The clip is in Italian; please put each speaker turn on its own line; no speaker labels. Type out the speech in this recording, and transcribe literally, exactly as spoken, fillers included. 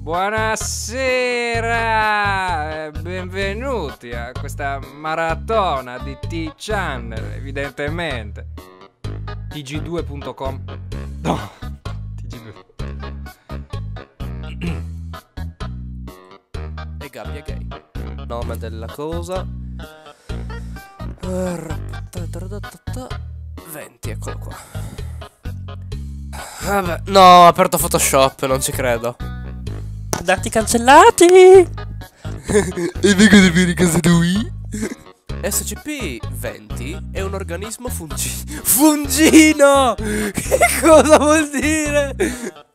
Buonasera, benvenuti a questa maratona di T-Channel, evidentemente. T G due punto com. No, T G due.
E Gabbia Gay. Nome della cosa. venti, eccolo qua. Vabbè, no, ho aperto Photoshop, non ci credo. Dati cancellati. E vengo del mio casa lui. S C P venti è un organismo fungi- fungino. Che cosa vuol dire?